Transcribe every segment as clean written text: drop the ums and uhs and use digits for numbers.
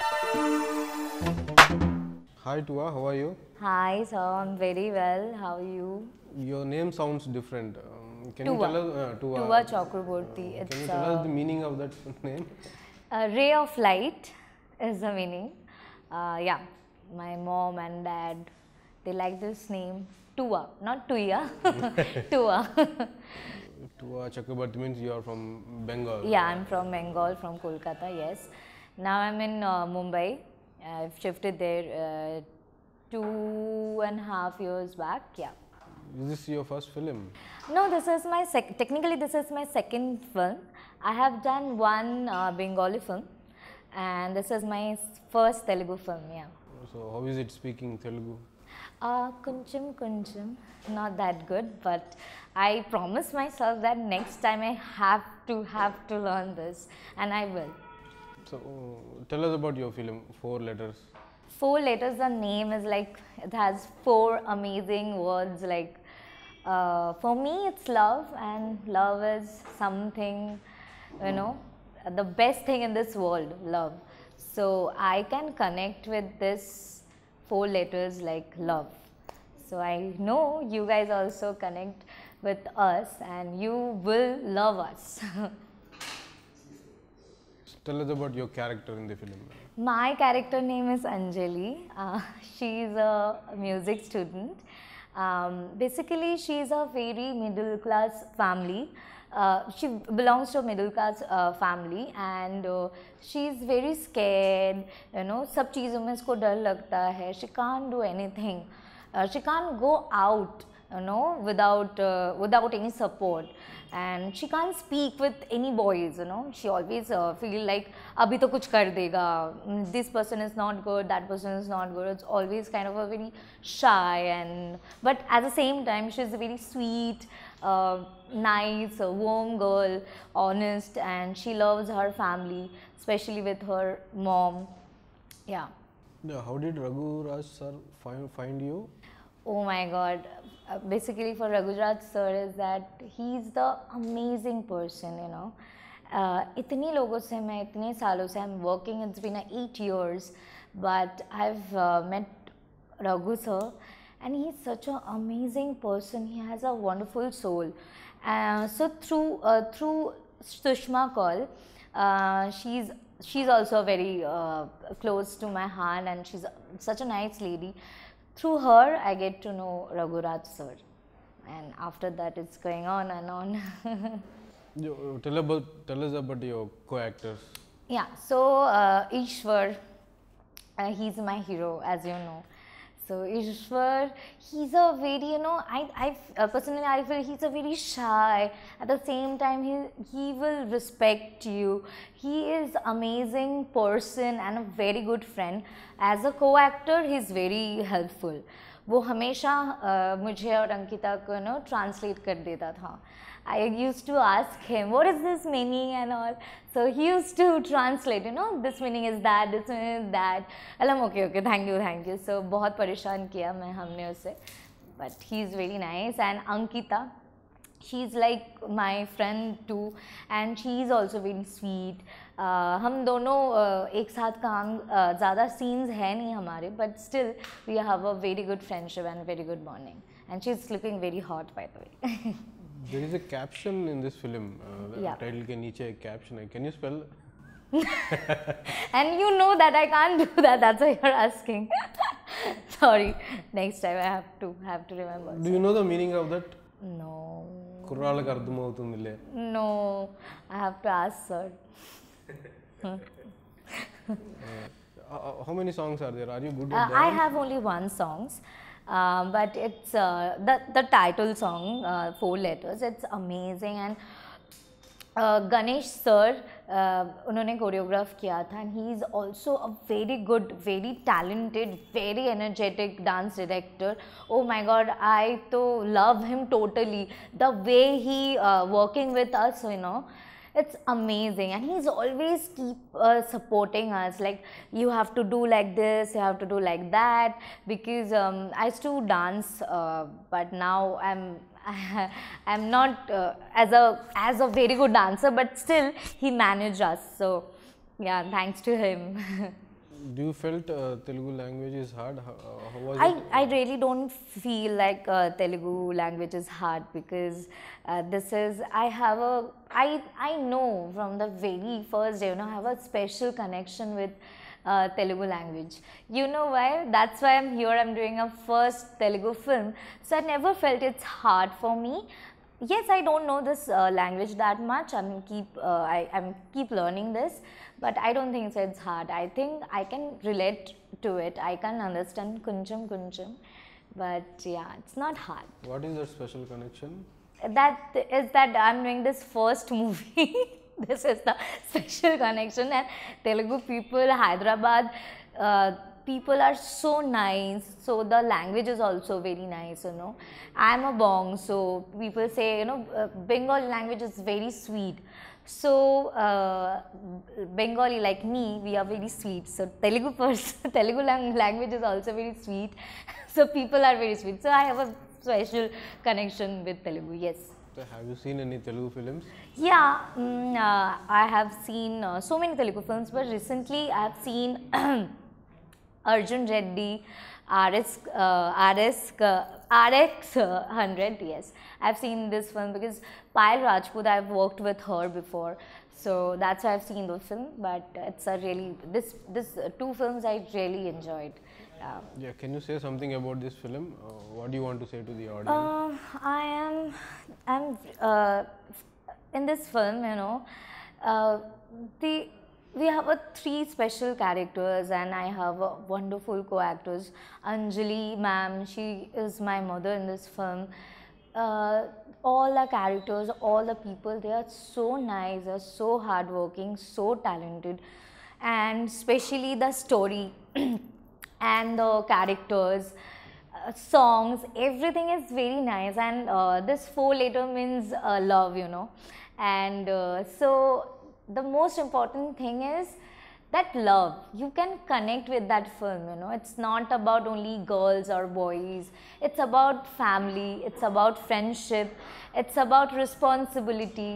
Hi Tua, how are you? Hi, so I'm very well. How are you? Your name sounds different. Can you Tuva. tell us Tuva Chakraborty. Can you It's tell us the meaning of that name? a ray of light is the meaning. Yeah, my mom and dad, they like this name. Tuva, not Tuya. Tuva. Tua Chakrabarti means you are from Bengal. Yeah, I'm from Bengal, from Kolkata, yes. Now I'm in Mumbai. I've shifted there 2.5 years back, yeah. Is this your first film? No, this is my technically this is my second film. I have done one Bengali film, and this is my first Telugu film. Yeah. So how is it speaking Telugu? Kuncham kuncham, not that good, but I promise myself that next time I have to learn this, and I will. So tell us about your film. 4 letters. 4 letters. The name is like it has 4 amazing words. Like for me, it's love, and love is something, you know, the best thing in this world. Love. So I can connect with this 4 letters like love. So I know you guys also connect with us, and you will love us. Tell us about your character in the film. My character name is Anjali. She's a music student. Basically, she's a very middle class family. She belongs to a middle class family, and she's very scared. You know, सब चीज़ों में इसको डर लगता है. She can't do anything. She can't go out, you know, without any support, and she can't speak with any boys, you know. She always feel like abhi to kuch kar dega, this person is not good, that person is not good. It's always kind of a very shy, and but at the same time she's a very sweet, nice, warm girl, honest, and she loves her family, especially with her mom. Yeah. Yeah, how did Raghu Raj sir find you? Oh my God. Basically for Raghuraj sir is that he's the amazing person, you know. इतनी लोगों से मैं इतने सालों से I'm working, it's been 8 years, but I've met Raghu sir, and he's such an amazing person. He has a wonderful soul. So through Sushma Kaul, she's also very close to my heart, and she's such a nice lady. Through her, I get to know Raghuraj sir, and after that, it's going on and on. Tell us about your co-actors. Yeah, so Ishwar, he's my hero, as you know. So Ishwar, he's a very, you know, I personally I feel he's a very shy. At the same time, he will respect you. He is amazing person and a very good friend. As a co-actor, he's very helpful. वो हमेशा मुझे और अंकिता को no translate कर देता था. I used to ask him, what is this meaning and all. So he used to translate, you know, this meaning is that, this meaning is that. I'm okay, thank you. So बहुत परेशान किया मैं हमने उसे. But he's very nice. And Ankita, she's like my friend too, and she's also very sweet. हम दोनों एक साथ काम ज़्यादा scenes है नहीं हमारे, but still we have a very good friendship and very good bonding. And she's looking very hot, by the way. There is a caption in this film. Yeah. Title के नीचे एक caption है. Can you spell? And you know that I can't do that. That's why you're asking. Sorry. Next time I have to remember. Do you know the meaning of that? No. కుర్రాళ్ళకి అర్థమవుతుందిలే. No. I have to ask sir. How many songs are there? Are you good at I have only one songs. But it's the title song, 4 letters. It's amazing, and Ganesh sir, उन्होंने choreograph किया था, and he is also a very good, very talented, very energetic dance director. Oh my God, I to love him totally. The way he working with us, you know. It's amazing, and he's always keep supporting us, like you have to do like this, you have to do like that, because I used to dance, but now I'm not as a very good dancer, but still he managed us. So yeah, thanks to him. do you felt Telugu language is hard? How was it? I really don't feel like Telugu language is hard because this is I know from the very first day, I have a special connection with Telugu language. You know why? That's why I'm here. I'm doing a first Telugu film, so I never felt it's hard for me. Yes, I don't know this language that much. I'm keep learning this, but I don't think so it's hard. I think I can relate to it. I can understand kuncham, but yeah, it's not hard. What is that special connection? That is that I'm doing this first movie. This is the special connection, and Telugu people, Hyderabad people are so nice. So the language is also very nice. I'm a Bong, so people say Bengali language is very sweet. So Bengali like me, we are very sweet. So Telugu language is also very sweet. So people are very sweet. So I have a special connection with Telugu. Yes. So have you seen any Telugu films? Yeah, I have seen so many Telugu films, but recently I have seen Arjun Reddy, RX 100. Yes, I've seen this film because Payal Rajput, I've worked with her before, so that's why I've seen those films. But it's a really this two films I really enjoyed. Yeah, can you say something about this film? What do you want to say to the audience? I'm in this film, we have three special characters, and I have wonderful co-actors. Anjali ma'am, she is my mother in this film. All the characters, all the people, they are so nice, they are so hardworking, so talented, and especially the story and the characters, songs, everything is very nice. And this 4 letter means love, and so the most important thing is that love. You can connect with that film. It's not about only girls or boys, it's about family, it's about friendship, it's about responsibility.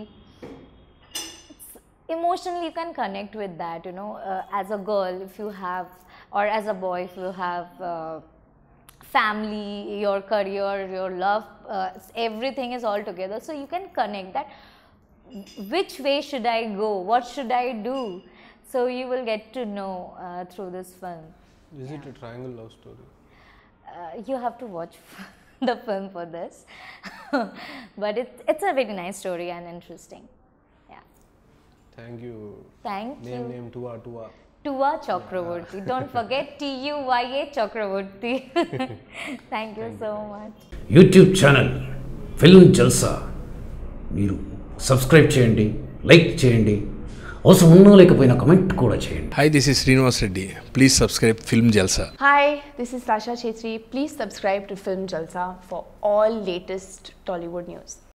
Emotionally you can connect with that, as a girl if you have, or as a boy if you have family, your career, your love, everything is all together, so you can connect that. Which way should I go? What should I do? So you will get to know through this film. Is it a triangle love story? You have to watch the film for this. But it's a very nice story and interesting. Yeah. Thank you. Thank you. Name Tuva. Tuva Chakravorty. Don't forget TUYA Chakravorty. Thank you so much. YouTube channel film Jalsa మీరు subscribe చేయండి, like చేయండి, అవసరం ఉన్నా లేకపోయినా comment కూడా చేయండి. Hi, this is Srinivas Reddy. Please subscribe Film Jalsa. Hi, this is Sasha Chetri. Please subscribe to Film Jalsa for all latest Tollywood news.